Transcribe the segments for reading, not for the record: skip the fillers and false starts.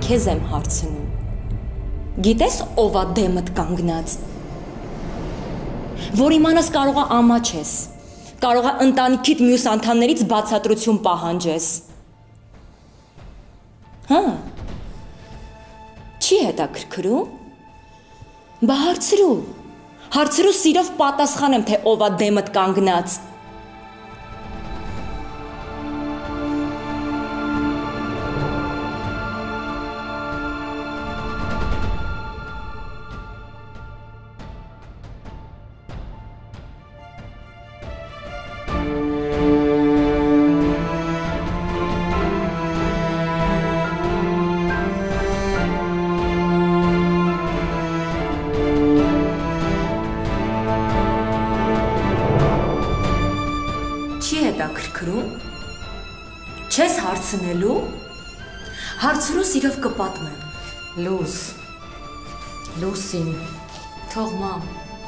քեզ եմ հարցնում։ Գիտես ով է դեմդ կանգնած։ Որ իմանաս կարող է ամաչ ես, կարող է ընտանիքիդ մյուս անդամներից բացատրություն պահանջես։ Հա։ Չի հետաքրքրում։ Բա հարցրու սիրով պատասխանեմ, թե ով է դեմդ կանգնած։ Չես հարցնելու, հարցրու սիրով կպատմեմ։ Լուսին, թող մամ։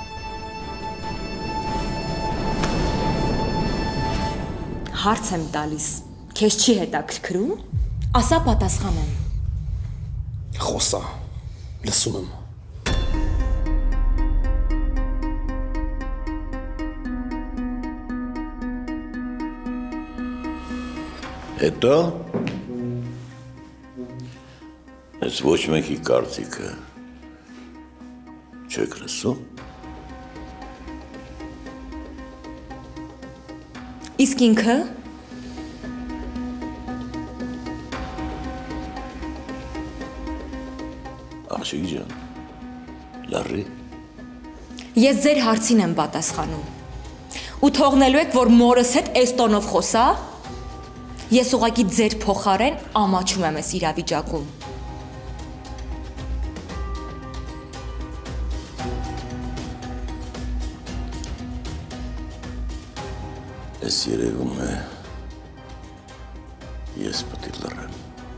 Հարց եմ տալիս, քեզ չի հետաքրքրում, ասա պատասխանեմ։ Խոսա, լսում եմ։ Հետո ես ոչ մեկի կարծիքը չեք լսում։ Իսկ ինքը աղջիկ ջան, լարի։ Ես ձեր հարցին եմ պատասխանում։ Ու թողնելու եք, որ մորս հետ էս տոնով խոսա։ Ես ուղղակի ձեր փոխարեն ամաչում եմ այս իրավիճակում։ Ես երևում է, ես պետք է լռեմ։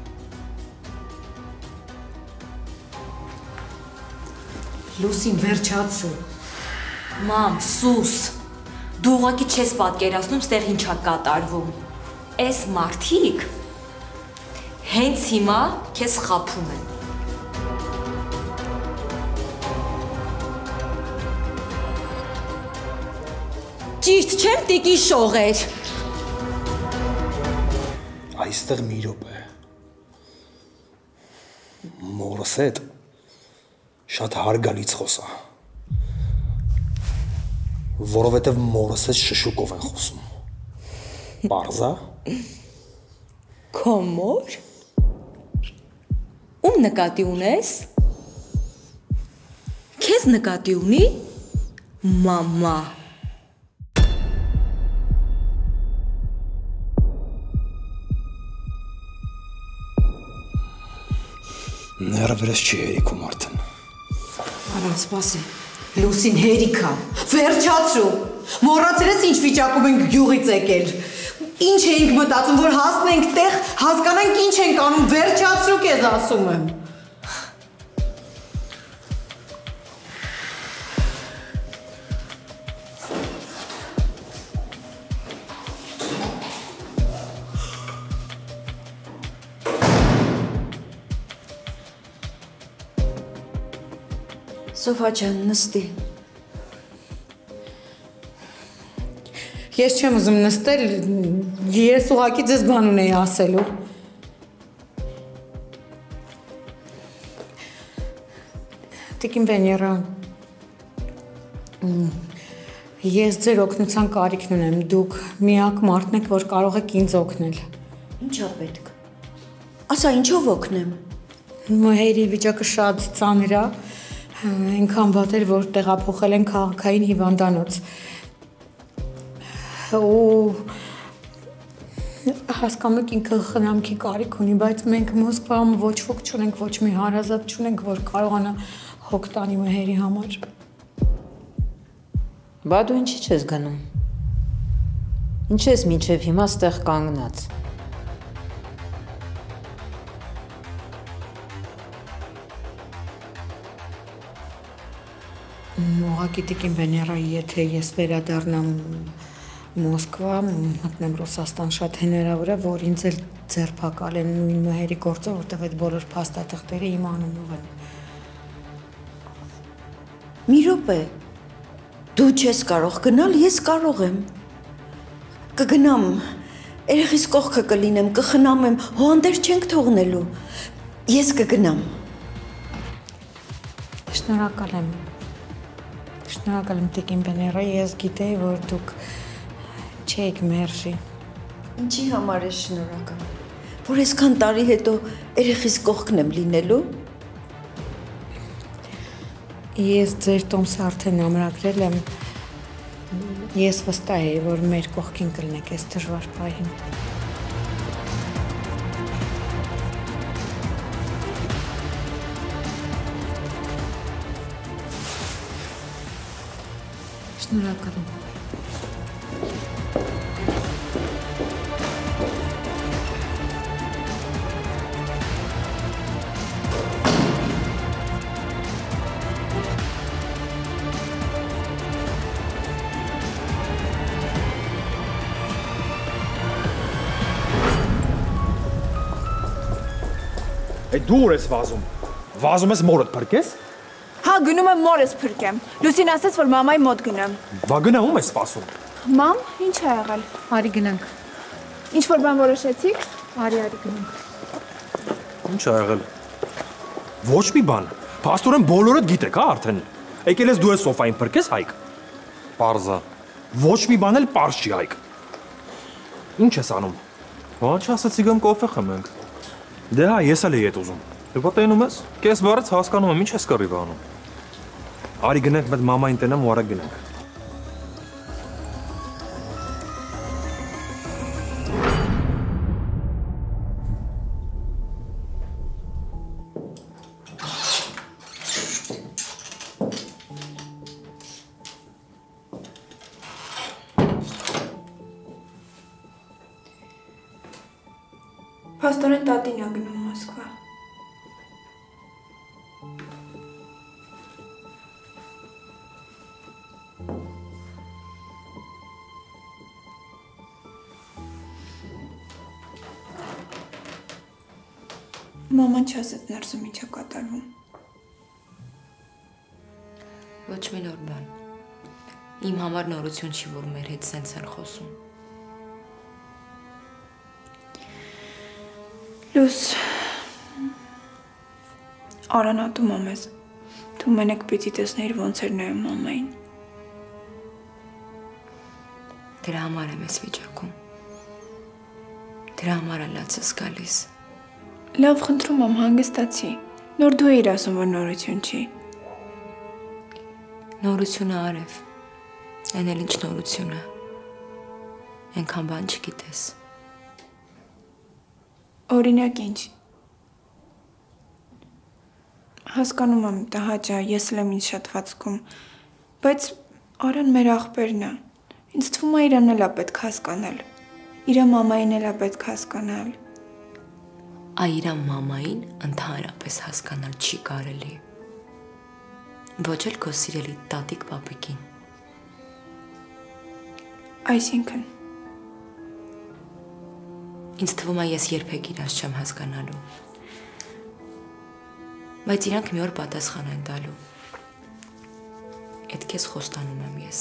Լուսին, վերջացրու։ Մամ, սուս, դու ուղղակի չես պատկերացնում, ստեղ ինչ է կատարվում։ Այս մարդիկ հենց հիմա քեզ խաբում են։ Ճիշտ չեմ, տիկի շողեր։ Այստեղ մի րոպե։ Մորս հետ շատ հարգալից խոսա։ Որովհետև մորս հետ շշուկով են խոսում։ Պարզա։ Քո մոր։ Ում նկատի ունես։ Քեզ նկատի ունի։ Մամա։ Ներվերս չի հերիքում արդեն։ Արա, սպասի։ Լուսին հերիքա։ Վերջացրու։ Մոռացել ես ինչ վիճակում ենք գյուղից եկել։ Ինչ էինք մտածում, որ հասնենք տեղ, հասկանանք ինչ ենք անում, վերջացրու քեզ ասում եմ։ Սոֆա ջան, նստի։ Ես չեմ ուզում նստել, ես ուղղակի ձեզ բան ունեի ասելու։ Տիկին Վեներա, ես ձեր օգնության կարիքն ունեմ, դուք միակ մարդն եք, որ կարող եք ինձ օգնել։ Ինչա պետք։ Ասա, ինչով օգնեմ։ Մհերի վիճակը շատ ծանր է, այնքան վատ էր, որ տեղափոխել են քաղաքային հիվանդանոց։ Ու հասկանում եք ինքը խնամքի կարիք ունի, բայց մենք Մոսկվայում ոչ ոք չունենք, ոչ մի հարազատ չունենք, որ կարողանա հոգ տանի մհերի համար։ Բա դու ինչի չես գնում։ Ինչ ես մինչև հիմա ստեղ կանգնած։ Ուղղակի տիկին Վեներա, եթե ես վերադառնամ Մոսկվա, մտնեմ Ռուսաստան, շատ հնարավոր է, որ ինձ էլ ձերբակալ են նույն մհերի գործը, որտեղ այդ բոլոր փաստաթղթերը իմ անունով են։ Մի րոպե։ Դու չես կարող գնալ, ես կարող եմ։ Կգնամ, երեխիս կողքը կլինեմ, կխնամեմ, հոհանդեր չենք թողնելու։ Ես կգնամ։ Շնորհակալ եմ։ Շնորհակալ եմ Տիկին Բեներա, ես գիտեի, որ դուք չեք մերժի։ Ինչի համար ես շնորհակալ։ Որ այսքան տարի հետո երեխիս կողքն եմ լինելու։ Ես ձեր տոմսը արդեն ամրագրել եմ։ Ես վստահ եի, որ մեր կողքին կլինեք այս դժվար պահին։ Շնորհակալ եմ։ Այդ դու ուր ես վազում։ Վազում ես մորդ փրկես։ Հա, գնում եմ մորս փրկեմ։ Լուսին ասաց, որ մամայի մոտ գնամ։ Բա գնա ում ես սպասում։ Մամ, ինչ ա եղել։ Արի գնանք։ Ինչ որ բան որոշեցիք։ Արի գնանք։ Ինչ ա եղել։ Ոչ մի բան։ Փաստորեն բոլորդ գիտեք, հա, արդեն։ Եկել ես դու ես սոֆային փրկես, Հայկ։ Պարզա։ Ոչ մի բան էլ պարզ չի, Հայկ։ Ինչ ես անում։ Ոչ, ասացի գամ կոֆե խմենք։ Դե հա, ես էլ եի հետ ուզում։ Դու ո՞տենում ես։ Կես բառից հասկանում եմ, ինչ ես կռիվ անում։ Արի գնանք մեծ մամային տենամ ու արագ գնանք։ Փաստորեն տատին ա գնում Մոսկվա։ Մաման չասեց ներսում ինչ ա կատարվում։ Ոչ մի նոր բան։ Իմ համար նորություն չի, որ մեր հետ սենց են խոսում։ Լուս, արանատում եմ ես, դու մենակ պիտի տեսնեիր ոնց էր նայում մամային։ Դրա համար եմ ես վիճակում։ Դրա համար լացս գալիս։ Լավ, խնդրում եմ, հանգստացի, նոր դու էիր ասում, որ նորություն չի։ Նորությունը արև, այն էլ ինչ նորությունը, ենքան բան չգիտես։ Օրինակ ինչ։ Հասկանում եմ, տհաճ ա, ես էլ եմ ինձ շատ վացքում, բայց Արան մեր աղբերն ա։ Ինձ թվում ա իրան էլ ա պետք հասկանալ։ Իրա մամային էլ ա պետք հասկանալ։ Իրա մամային ընդհանրապես հասկանալ չի կարելի։ Ոչ էլ քո սիրելի տատիկ պապիկին։ Այսինքն։ Ինձ թվում է ես երբեք իրանց չեմ հասկանալու։ Բայց իրանք մի օր պատասխան են տալու։ Էդ քեզ խոստանում եմ ես։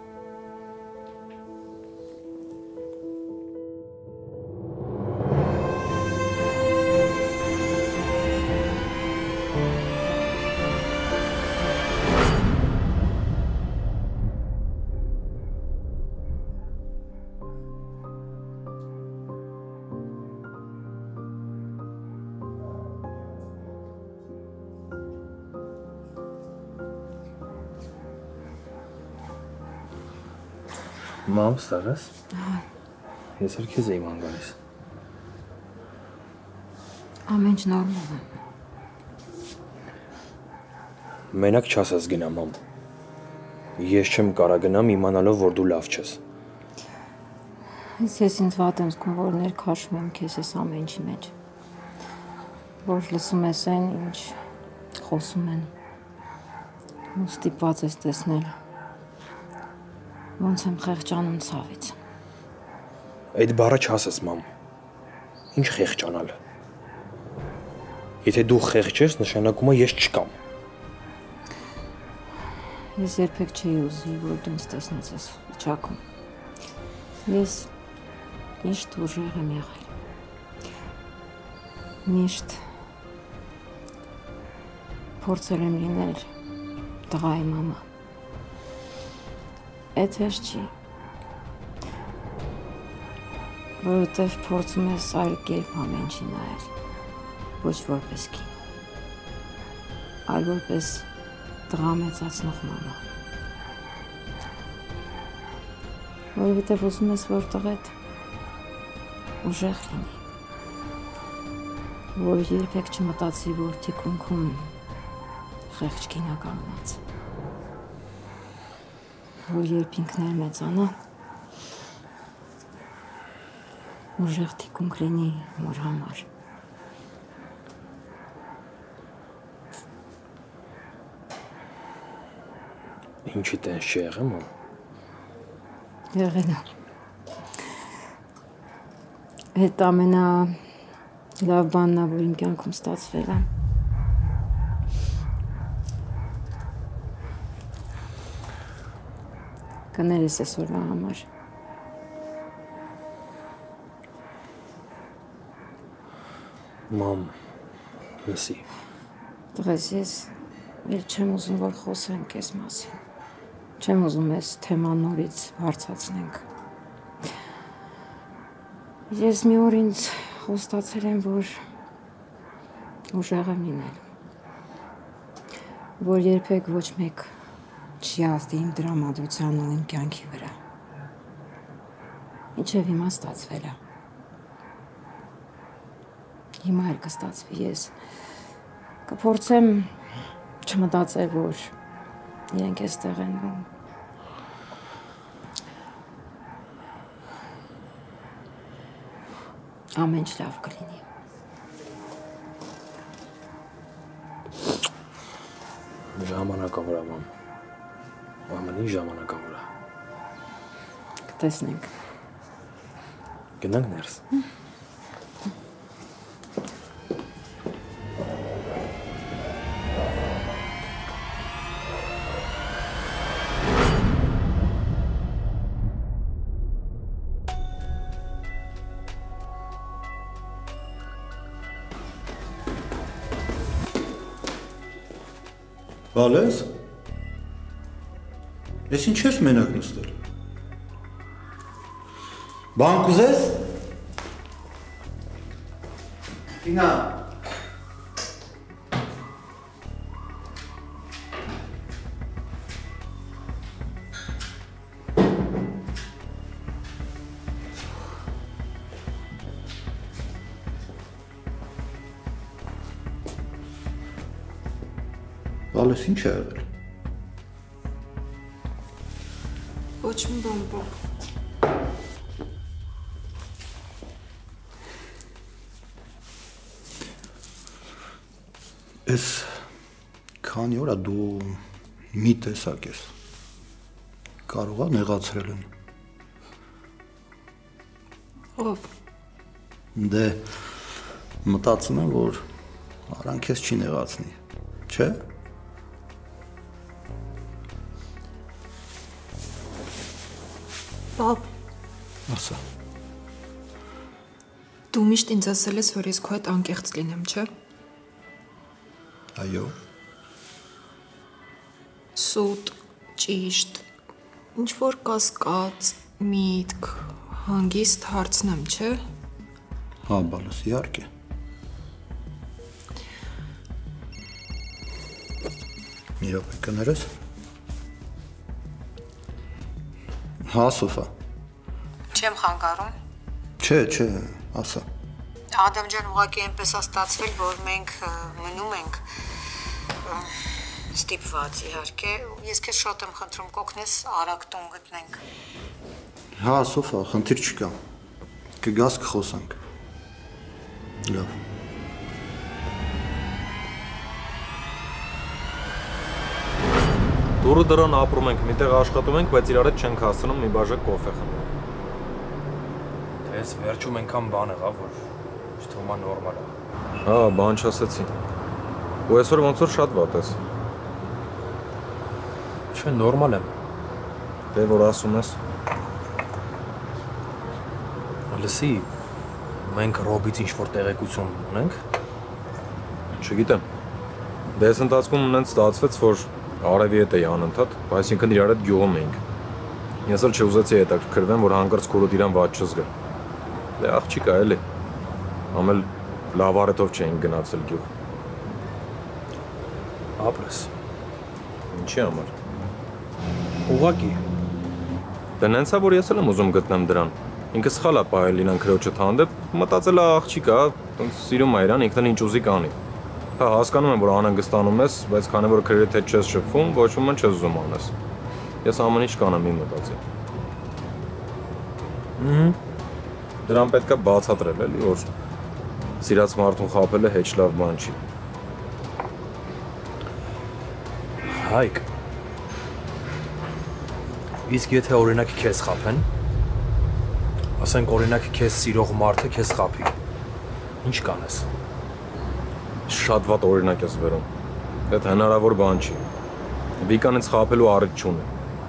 Մամ, ստեղ ես։ Ես էլ քեզ էի ման գալիս։ Ամեն ինչ նորմալ է։ Մենակ չասես գնա, մամ։ Ես չեմ կարա գնամ իմանալով, որ դու լավ չես։ Ես ինձ վատ եմ զգում, որ ներքաշում եմ քեզ այս ամեն ինչի մեջ։ Որ լսում ես այն, ինչ խոսում են։ Ու ստիպված ես տեսնել։ Ոնց եմ խեղճանում ցավից։ Այդ բառը չասես, մամ։ Ինչ խեղճանալ։ Եթե դու խեղճ ես, նշանակում է ես չկամ։ Ես երբեք չէի ուզի, որ դու ինձ տեսնես այս վիճակում։ Ես միշտ ուժեղ եմ եղել։ Միշտ փորձել եմ լինել տղայի մամա։ Էդ հեշտ չի։ Որովհետև փորձում ես այլ կերպ ամեն ինչի նայել, ոչ որպես կին, այլ որպես տղա մեծացնող մամա։ Որովհետև ուզում ես, որ տղեդ ուժեղ լինի, որ երբեք չմտածի, որ թիկունքում խեղճ կինա կանգնած, որ երբ ինքն էլ մեծանա, ուժեղ թիկունք լինի մոր համար։ Ինչի տենց չի եղել, մամ։ Եղել է։ Այդ ամենա լավ բանն է, որ իմ կյանքում ստացվել է։ Կներես այսօրվա համար։ Մամ, լսի։ Տղես, ես էլ չեմ ուզում, որ խոսենք այս մասին։ Չեմ ուզում այս թեման նորից հարցացնենք։ Ես մի օր ինձ խոստացել եմ, որ ուժեղ եմ լինելու, որ երբեք ոչ մեկ չի ազդի իմ դրամատրության ու իմ կյանքի վրա։ Ինչև հիմա ստացվել է։ Հիմա էլ կստացվի, ես կփորձեմ չմտածել, որ իրենք էստեղ են ու ամեն ինչ լավ կլինի։ Ժամանակավոր է, մամ։ Ամեն ինչ ժամանակավոր է։ Կտեսնենք։ Գնանք ներս։ Բալես։ Ես ինչ ես մենակ նստել։ Բան կուզես։ Ինա։ Բալես ինչ է եղել։ Ոչ մի բան, պապ։ Ես քանի օր է դու մի տեսակ ես։ Կարող է նեղացրել են։ Ով։ Դե մտածում եմ, որ Արան քեզ չի նեղացնի, չէ՞։ Պապ, Ասա։ դու միշտ ինձ ասել ես, որ ես քո հետ անկեղծ լինեմ, չէ՞։ Այո։ Սուտ, ճիշտ, ինչ-որ կասկած, միտք, հանգիստ հարցնեմ, չէ՞։ Հա, բալես, իհարկե։ Մի րոպե կներես։ Հա, Սոֆա։ Չեմ խանգարում։ Չէ, ասա։ Ադամ ջան, ուղղակի այնպես է ստացվել, որ մենք մնում ենք ստիպված, իհարկե։ Ես քեզ շատ եմ խնդրում, կօգնես արագ տուն գտնենք։ Հա, Սոֆա, խնդիր չկա։ Կգաս կխոսանք։ Լավ։ Դուրը դրան ապրում ենք, միտեղ աշխատում ենք, բայց իրար հետ չենք հասնում մի բաժակ կոֆե խմել։ Դե ես վերջում ենքան բան եղավ, որ Հիմա նորմալ է։ Հա, բան չասեցի։ Ու այսօր ոնց որ շատ վատ ես։ Չէ, նորմալ եմ։ Դե որ ասում ես։ Լսի, մենք Ռոբից ինչ-որ տեղեկություն ունենք։ Չգիտեմ։ Դե այս ընթացքում ունեն ստացվեց, որ Արևի հետ էի անընդհատ, այսինքն իրար հետ գյուղում էինք։ Ես էլ չուզեցի հետաքրքրվեմ, որ հանկարծ քուրդ իրան ված չզգա։ Դե աղջիկա էլի։ Ամել լավ արետով չէինք գնացել գյուղ։ Ապրես։ Ինչի համար։ Ուղղակի։ Դե նենց է, որ ես էլ եմ ուզում գտնեմ դրան։ Ինքը սխալ է պահել իրան քրոջը հանդեպ, մտածել է աղջիկա, տենց սիրում է իրան, ինքն ինչ ուզի կանի։ Հա, հասկանում եմ, որ անհանգստանում ես, բայց քանի որ քրեդ հետ չես շփվում, ոչ ոք չես ուզում անես։ Ես ամեն ինչ կանեմ իմ մտածի։ Դրան պետք է բացատրել, էլի, որ սիրած մարդուն խաբելը հեչ լավ բան չի։ Հայկ։ Իսկ եթե օրինակ քեզ խաբեն, ասենք օրինակ քեզ սիրող մարդը քեզ խաբի, ինչ կանես։ Շատ վատ օրինակ ես վերում։ Այդ հնարավոր բան չի։ Վիկան ինձ խաբելու առիթ չունի։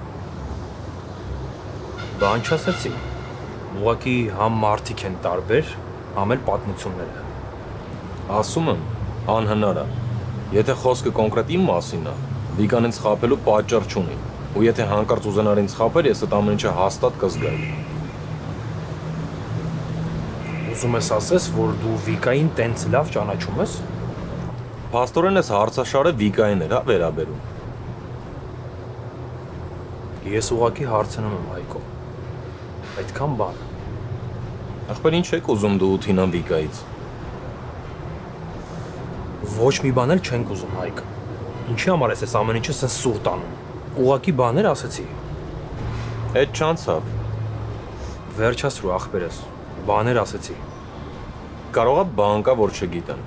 Բան չասեցի։ Ուղղակի համ մարդիկ են տարբեր, համ էլ պատմությունները։ Ասում եմ, անհնար է։ Եթե խոսքը կոնկրետ իմ մասին է, Վիկան ինձ խաբելու պատճառ չունի։ Ու եթե հանկարծ ուզենար ինձ խաբել, ես այդ ամեն ինչը հաստատ կզգայի։ Ուզում ես ասես, որ դու Վիկային տենց լավ ճանաչում ես։ Փաստորեն ես հարցաշարը Վիկային էր, հա, վերաբերում։ Ես ուղղակի հարցնում եմ Հայկո։ Այդքան բան։ Ախպեր ինչ եք ուզում դու 8-ին Վիկայից։ Ոչ մի բան էլ չենք ուզում Հայկ։ Ինչի համար ես ամեն ինչը սենց սուրտ անում։ Ուղղակի բաներ ասեցի։ Այդ չանցավ։ Վերջացրու ախպերս։ Բաներ ասեցի։ Կարող է բան կա, որ չգիտեմ։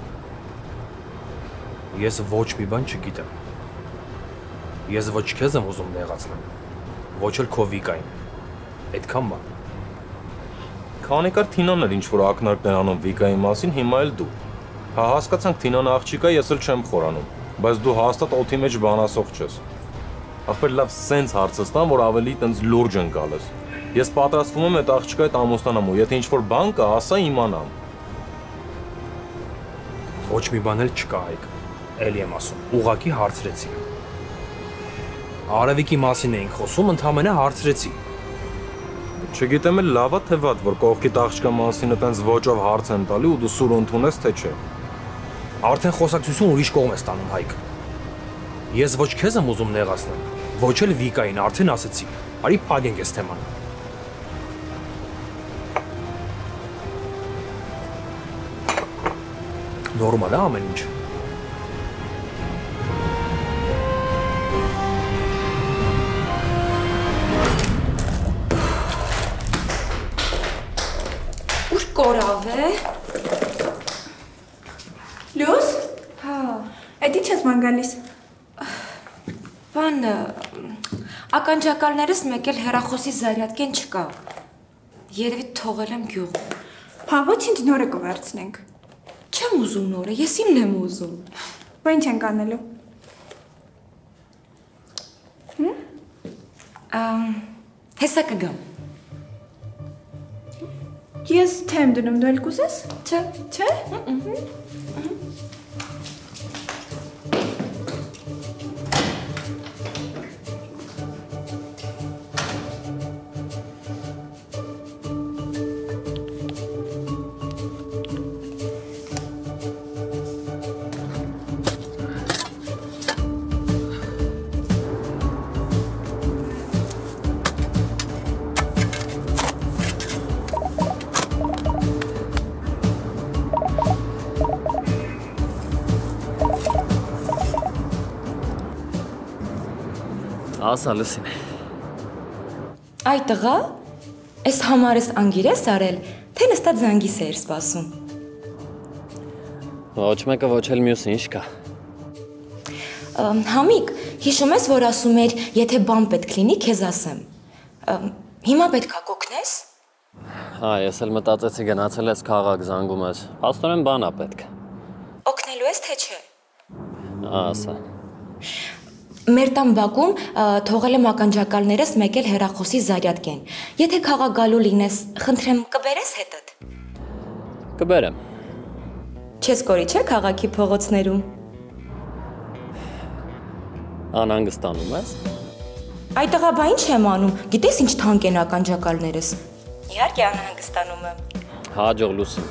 Ես ոչ մի բան չգիտեմ։ Ես ոչ քեզ եմ ուզում նեղացնեմ, ոչ էլ քո Վիկային։ Այդքան բան։ Քանի կար Թինան էր ինչ-որ ակնարկներ անում Վիկայի մասին, հիմա էլ դու։ Հա հասկացանք Թինան աղջիկա, ես էլ չեմ խորանում, բայց դու հաստատ օդի մեջ բան ասող չես։ Ախպեր լավ սենց հարցս տան, որ ավելի տենց լուրջ ընկալես։ Ես պատրաստվում եմ այդ աղջիկա հետ ամուսնանամ ու եթե ինչ-որ բան կա, ասա իմանամ։ Ոչ մի բան էլ չկա Հայկ։ Էլի եմ ասում, ուղղակի հարցրեցի։ Արևիկի մասին էինք խոսում, ընդամենը հարցրեցի։ Չգիտեմ էլ լավա թե վատ, որ կողքիդ աղջկա մասին այտենց ոճով հարց են տալի ու դու սուր ընդունես թե չէ։ Արդեն խոսակցություն ուրիշ կողմ ես տանում Հայկ։ Ես ոչ քեզ եմ ուզում նեղացնել, ոչ էլ Վիկային, արդեն ասեցի։ Արի փակենք այս թեման։ Նորմալ է ամեն ինչ։ Կորավ է։ Լյուս։ Հա։ Էդի չես ման գալիս։ Բան ականջակալներս մեկ էլ հեռախոսի զարյատկեն չկա։ Երևի թողել եմ գյուղում։ Հա, ոչինչ նորը կվերցնենք։ Չեմ ուզում նորը, ես իմն եմ ուզում։ Բա ինչ ենք անելու։ Հեսա կգամ։ Ես թե եմ դնում, դու էլ կուզես։ Չէ։ Չէ։ Ասա լսին։ Այ տղա, այս համարս անգիր ես արել, թե նստած զանգիս էիր սպասում։ Ոչ մեկը ոչ էլ մյուսը ինչ կա։ Համիկ, հիշում ես, որ ասում էր, եթե բան պետք լինի, քեզ ասեմ։ Հիմա պետք է կօգնես։ Հա, ես էլ մտածեցի գնացել ես քաղաք զանգում ես։ Աստորեն բան է պետք։ Օգնելու ես թե չէ։ Ասա։ Մեր տան բակում թողել եմ ականջակալներս մեկ էլ հեռախոսի զարյատկեն։ Եթե քաղաք գալու լինես, խնդրեմ կբերես հետդ։ Կբերեմ։ Չես կորի չէ քաղաքի փողոցներում։ Անհանգստանում ես։ Այդ տղա բա ինչ եմ անում։ Գիտես ինչ թանկ են ականջակալներս։ Իհարկե անհանգստանում եմ։ Հաջող Լուսին։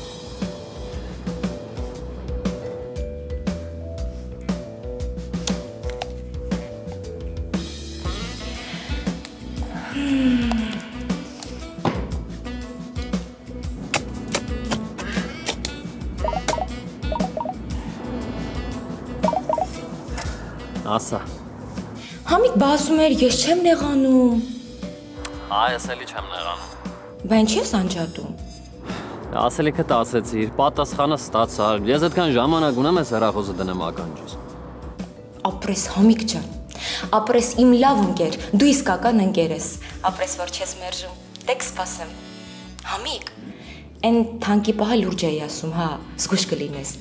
Ասա։ Համիկ բա ասում էր ես չեմ նեղանում։ Հա, ես էլի չեմ նեղանում։ Բա ինչ ես անջատում։ Ասելիքդ ասեցիր, պատասխանը ստացա։ Ես այդքան ժամանակ ունեմ ես հեռախոսը դնեմ ականջիս։ Ապրես Համիկ ջան։ Ապրես իմ լավ ընկեր, դու իսկական ընկեր ես։ Ապրես որ չես մերժում։ Դե կսպասեմ։ Համիկ, այն թանկի պահը լուրջ էի ասում, հա, զգույշ կլինես։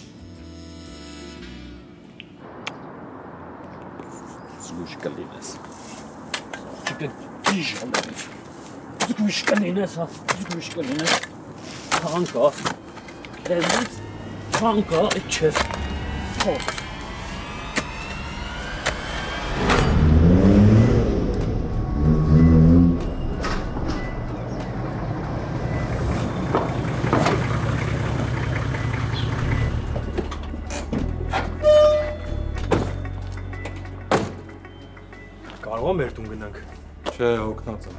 Զգույշ կլինես։ Զգույշ կլինես, հա, զգույշ կլինես։ Թանկա, քեզից թանկա, այդ չես։ Կարող եմ մեր տուն գնանք։ Չէ, հոգնած եմ։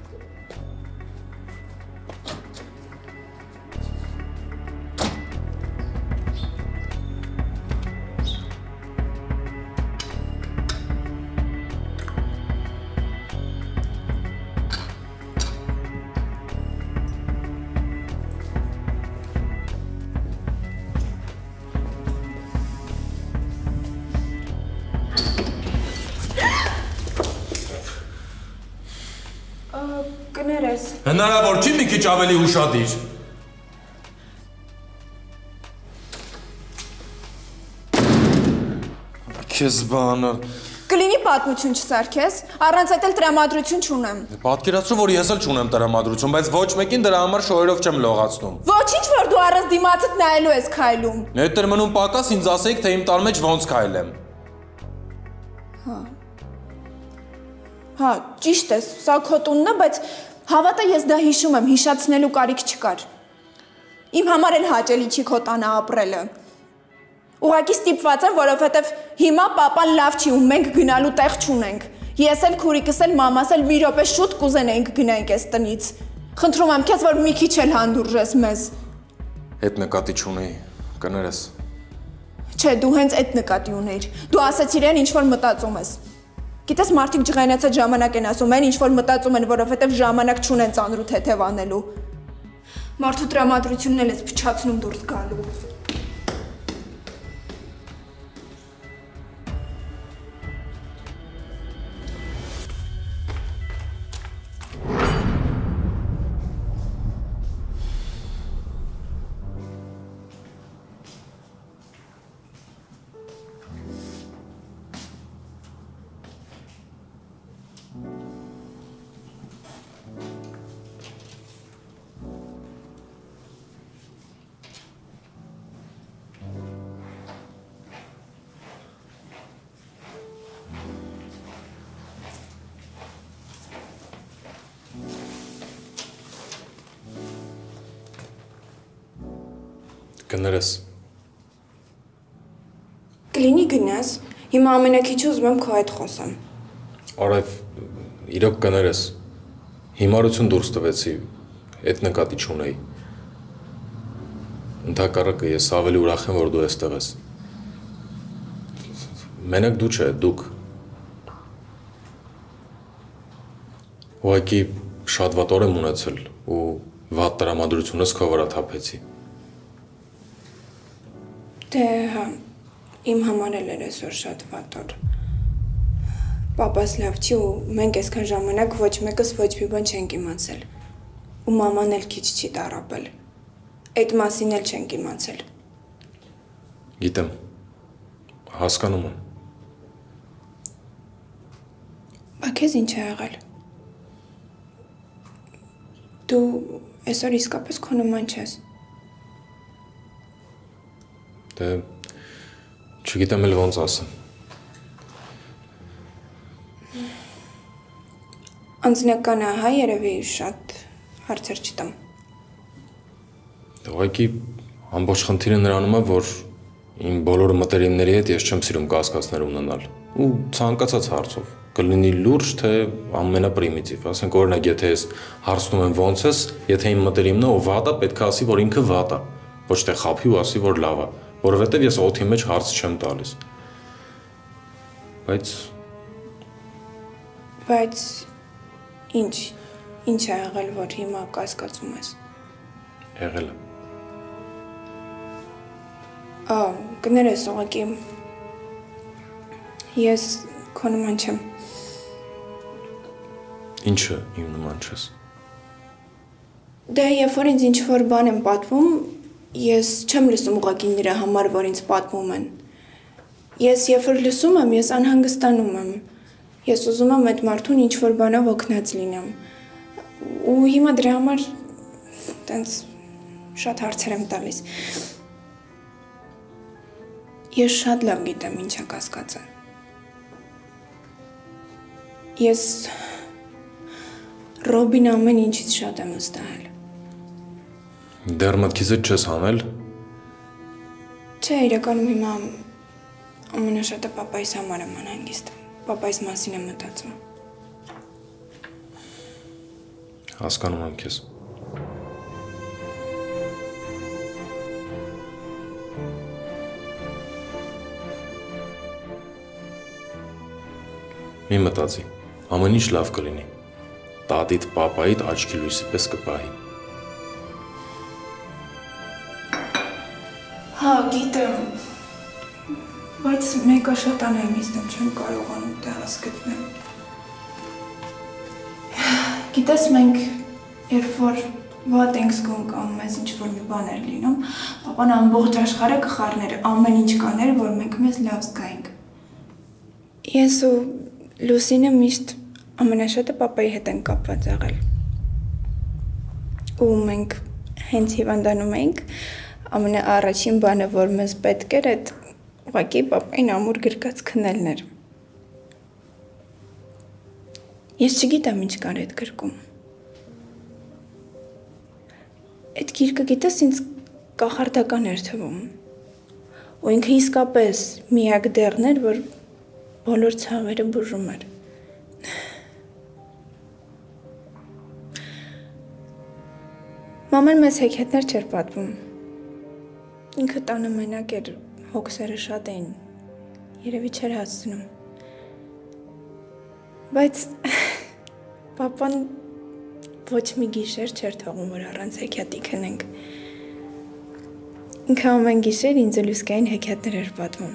Կներես։ Հնարավոր չի մի քիչ ավելի ուշադիր։ Քեզ բանը։ Կլինի պատմություն չսարքես, առանց այդ էլ տրամադրություն չունեմ։ Պատկերացրու, որ ես էլ չունեմ տրամադրություն, բայց ոչ մեկին դրա համար շոյերով չեմ լողացնում։ Ոչինչ որ դու առանց դիմացդ նայելու ես քայլում։ Եթե մնում պակաս ինձ ասեիք, թե իմ տան մեջ ոնց քայլեմ։ Հա, ճիշտ ես, սա քո տունն է, բայց հավատա ես դա հիշում եմ, հիշացնելու կարիք չկար։ Իմ համար էլ հաճելի չի քո տանը ապրելը։ Ուղղակի ստիպված եմ, որովհետև հիմա պապան լավ չի ու մենք գնալու տեղ չունենք։ Ես էլ քուրիկս էլ մամաս էլ մի րոպե շուտ կուզենայինք գնանք այս տնից։ Խնդրում եմ քեզ, որ մի քիչ էլ հանդուրժես մեզ։ Հետ նկատի չունեի, կներես։ Չէ, դու հենց այդ նկատի ունեիր։ Դու ասացիր այն, ինչ որ մտածում ես։ Գիտես, մարդիկ ջղայնացած ժամանակ են ասում, այն ինչ որ մտածում են, որովհետև ժամանակ չունեն ծանրու թեթև անելու։ Մարդու տրամադրությունն էլ ես փչացնում դուրս գալու։ Կներես։ Կլինի գնաս, հիմա ամենակիչը ուզում եմ քո հետ խոսեմ։ Արև, իրոք կներես։ Հիմարություն դուրս տվեցի, այդ նկատի չունեի։ Ընդհակառակը ես ավելի ուրախ եմ, որ դու այստեղ ես։ Մենակ դու չէ, դուք։ Ուղղակի շատ վատ օր եմ ունեցել ու վատ տրամադրությունս քո վրա թափեցի։ Դե հա, իմ համար էլ էր այսօր շատ վատ օր։ Պապաս լավ չի ու մենք այսքան ժամանակ ոչ մեկս ոչ մի բան չենք իմացել։ ու մաման էլ քիչ չի տառապել։ Այդ մասին էլ չենք իմացել։ Գիտեմ։ Հասկանում եմ։ Բա քեզ ինչ է եղել։ Դու այսօր իսկապես քո նման չես։ Դե չգիտեմ էլ ոնց ասեմ։ Անձնականը հա երևի շատ հարցեր չտամ։ Ուղղակի ամբողջ խնդիրը նրանում է, որ իմ բոլոր մտերիմների հետ ես չեմ սիրում կասկածներ ունենալ։ Ու ցանկացած հարցով, կլինի լուրջ, թե ամենապրիմիտիվ, ասենք օրինակ, եթե ես հարցնում եմ ոնց ես, եթե իմ մտերիմն է ով վատ է, պետք է ասի, որ ինքը վատ է, ոչ թե խափի ու ասի, որ լավ է, որովհետև ես օդի մեջ հարց չեմ տալիս։ Բայց ինչ է եղել, որ հիմա կասկածում ես։ Եղել է։ Կներես ուղղակի ես քո նման չեմ։ Ինչը իմ նման չես։ Դե երբ որ ինձ ինչ-որ բան եմ պատմում, ես չեմ լսում ուղղակի նրա համար, որ ինձ պատմում են։ Ես երբ որ լսում եմ, ես անհանգստանում եմ։ Ես ուզում եմ այդ մարդուն ինչ-որ բանով օգնած լինեմ։ Ու հիմա դրա համար տենց շատ հարցեր եմ տալիս։ Ես շատ լավ գիտեմ ինչ է կասկածը։ Ես Ռոբին ամեն ինչից շատ եմ վստահել։ Դեռ մտքիցդ չես հանել։ Չէ, իրականում հիմա ամենաշատը պապայիս համար եմ անհանգիստ։ Պապայիս մասին եմ մտածում։ Հասկանում եմ քեզ։ Մի մտածի, ամեն ինչ լավ կլինի։ Տատիդ, պապայիդ աչքի լույսի պես կպահի։ Հա, գիտեմ, բայց մեկը շատ անհանգիստ եմ, չեմ կարողանում տեղս գտնել։ Գիտես, մենք երբ որ վատ ենք զգում կամ մեզ ինչ-որ մի բան էր լինում, պապան ամբողջ աշխարհը կխառներ, ամեն ինչ կաներ, որ մենք մեզ լավ զգայինք։ Ես ու Լուսինը միշտ ամենաշատը պապայի հետ են կապված եղել։ Ու մենք հենց հիվանդանում էինք, ամենաառաջին բանը, որ մեզ պետք էր, այդ ուղղակի պապային ամուր գրկած քնելն էր։ Ես չգիտեմ ինչ կար այդ գրկում։ Այդ գիրկը գիտես ինձ կախարդական էր թվում։ Ու ինքը իսկապես միակ դեղն էր, որ բոլոր ցավերը բուժում էր։ Մաման մեզ հեքիաթներ չէր պատմում։ Ինքը տանը մենակ էր, հոգսերը շատ էին, երևի չէր հասցնում։ Բայց պապան ոչ մի գիշեր չէր թողում, որ առանց հեքիաթի քնենք։ Ինքը ամեն գիշեր ինձ Լուսկային հեքիաթներ էր պատմում։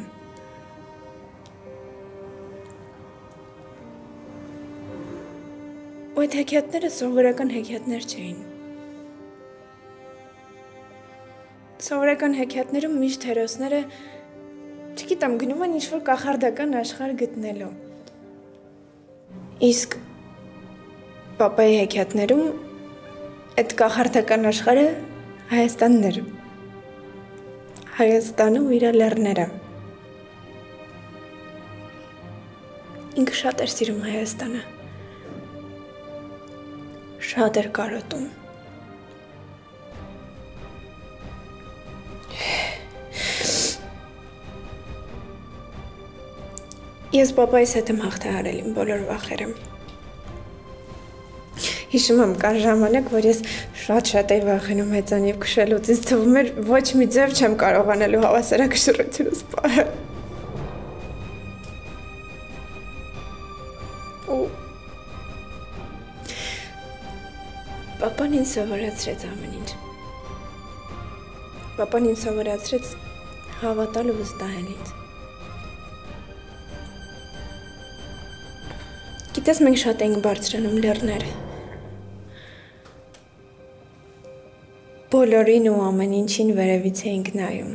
Ու այդ հեքիաթները սովորական հեքիաթներ չէին։ Սովորական հեքիաթներում միշտ հերոսները, չգիտեմ, գնում են ինչ-որ կախարդական աշխարհ գտնելու։ Իսկ պապայի հեքիաթներում այդ կախարդական աշխարհը Հայաստանն էր։ Հայաստանը ու իր լեռները։ Ինքը շատ էր սիրում Հայաստանը։ Շատ էր կարոտում։ Ես պապայիս հետ եմ հաղթահարել իմ բոլոր վախերը։ Հիշում եմ, կար ժամանակ, որ ես շատ էի վախենում հեծանիվ քշելուց, ինձ թվում էր ոչ մի ձև չեմ կարողանալու հավասարակշռությունս պահել։ Պապան ինձ սովորացրեց ամեն ինչ։ Պապան ինձ սովորացրեց հավատալ ու վստահել ինձ։ Գիտես, մենք շատ ենք բարձրանում լեռներ։ բոլորին ու ամեն ինչին վերևից էինք նայում։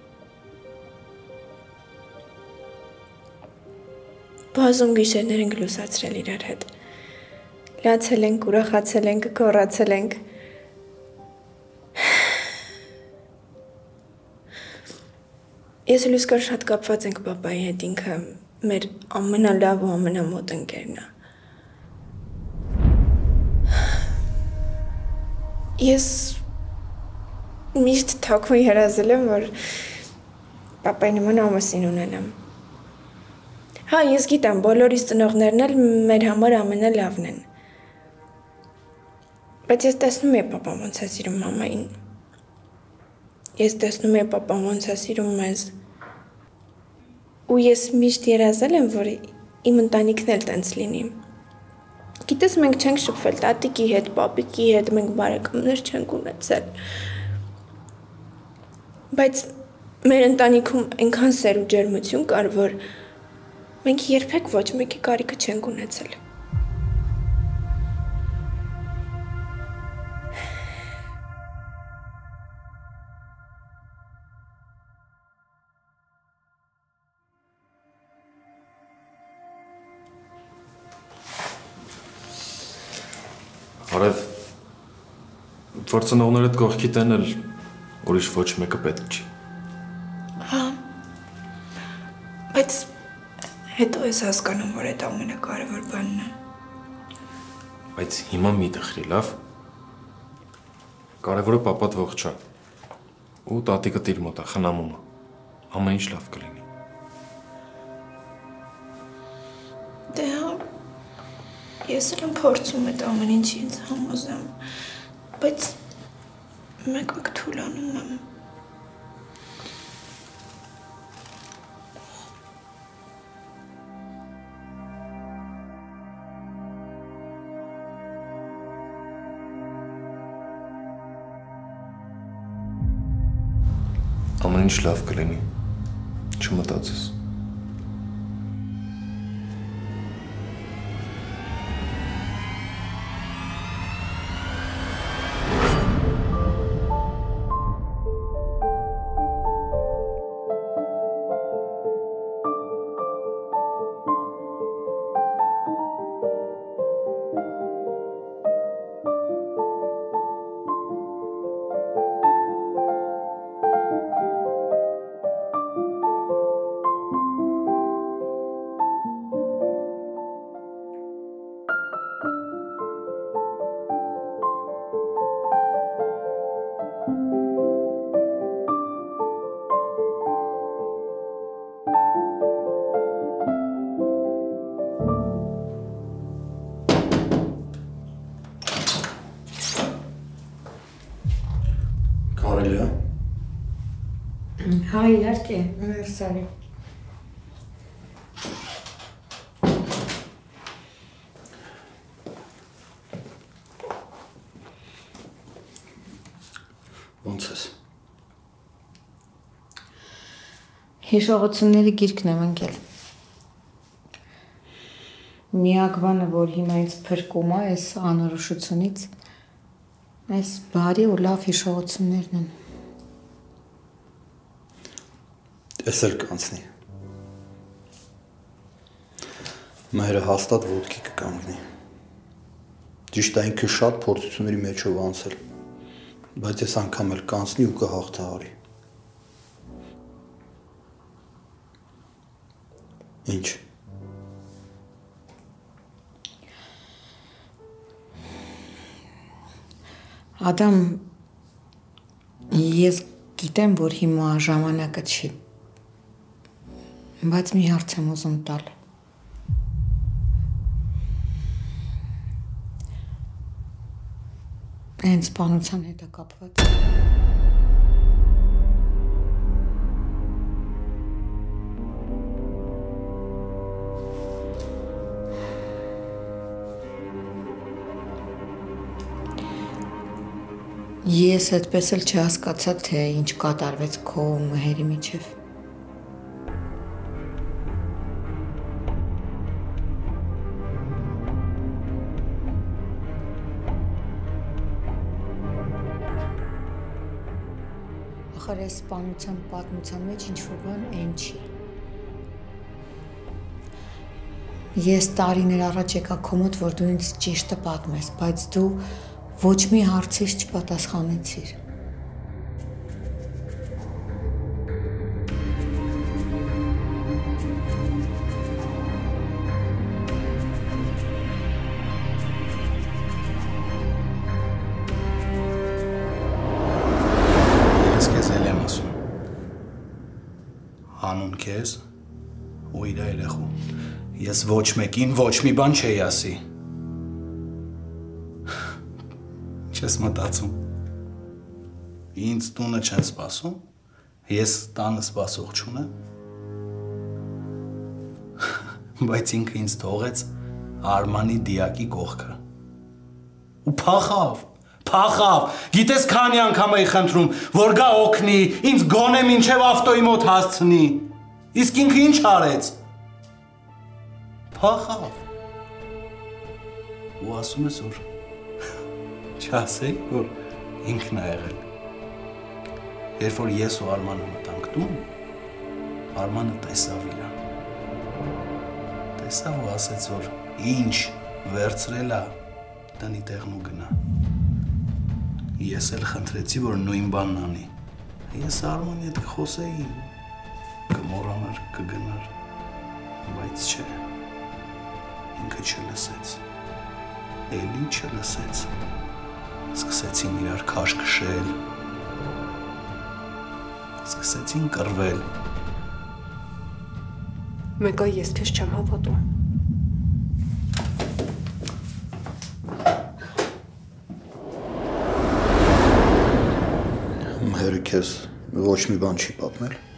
Բազում գիշերներ ենք լուսացրել իրար հետ։ Լացել ենք, ուրախացել ենք, գոռացել ենք։ Ես ու Լուսկան շատ կապված ենք պապայի հետ, ինքը մեր ամենալավ ու ամենամոտ ընկերն է։ Ես միշտ թաքուն երազել եմ, որ պապայի նման ամուսին ունենամ։ Հա, ես գիտեմ, բոլորիս ծնողներն էլ մեր համար ամենալավն են։ Բայց ես տեսնում եմ պապան ոնց է սիրում մամային։ Ես տեսնում եմ պապան ոնց է սիրում մեզ։ Ու ես միշտ երազել եմ, որ իմ ընտանիքն էլ տենց լինի։ Գիտես, մենք չենք շփվել տատիկի հետ, պապիկի հետ, մենք բարեկամներ չենք ունեցել։ Բայց մեր ընտանիքում այնքան սեր ու ջերմություն կար, որ մենք երբեք ոչ մեկի կարիքը չենք ունեցել։ Արև, որ ծնողներդ կողքի տենել, ուրիշ ոչ մեկը պետք չի։ Հա, բայց հետո ես հասկանում, որ այդ ամենակարևոր բանն է։ Բայց հիմա մի տխրի, լավ։ Կարևորը պապատ ողջ է։ Ու տատիկը իր մոտ է, խնամում է։ Ամեն ինչ լավ կլինի։ Դե հա, ես էլ եմ փորձում այդ ամեն ինչի ինձ համոզեմ, բայց մեկ-մեկ թուլանում եմ։ Ամեն ինչ լավ կլինի, չմտածես։ Կարելի է։ Հա, իհարկե, Սարի։ Ոնց ես։ Հիշողությունների գիրքն եմ ընկել։ Միակ բանը, որ հիմա ինձ փրկում է այս անորոշությունից, այս բարի ու լավ հիշողություններն են։ Էս էլ կանցնի։ Մայրը հաստատ ոտքի կկանգնի։ Ճիշտ է, ինքը շատ փորձությունների մեջով անցել, բայց ես անգամ էլ կանցնի ու կհաղթահարի։ Ինչ։ Ադամ, ես գիտեմ, որ հիմա ժամանակը չի, բայց մի հարց եմ ուզում տալ։ Հենց սպանության հետ է կապված։ Ես այդպես էլ չհասկացա, թե ինչ կատարվեց քո ու Մհերի միջև։ ախր այս սպանության պատմության մեջ ինչ-որ բան այն չի։ Ես տարիներ առաջ եկա քո մոտ, որ դու ինձ ճիշտը պատմես, բայց դու ոչ մի հարցից չպատասխանեցիր։ Ես քեզ էլ եմ ասում։ Հանուն քեզ ու իր երեխու։ Ես ոչ մեկին ոչ մի բան չէի ասի։ Չես մտածում։ Ինձ տունը չեն սպասում, ես տանը սպասող չունեմ։ Բայց ինքը ինձ թողեց Արմանի դիակի կողքը։ Ու փախավ։ Գիտես քանի անգամ էի խնդրում, որ գա օգնի, ինձ գոնե մինչև ավտոյի մոտ հասցնի։ Իսկ ինքը ինչ արեց։ Փախավ։ Ու ասում ես որ չասեի, որ ինքն է եղել։ Երբ որ ես ու Արմանը մտանք տուն, Արմանը տեսավ իրան։ Տեսավ ու ասեց, որ ինչ վերցրել է, տնի տեղն ու գնա։ Ես էլ խնդրեցի, որ նույն բանն անի։ Ես Արմանի հետ կխոսեի, կմոռանար, կգնար, բայց չէ։ Ինքը չլսեց, էլի չլսեց, սկսեցին իրար քաշ քշել, սկսեցին կռվել։ Մեկա ես քեզ չեմ հավատում։ Մերը քեզ ոչ մի բան չի պատմել։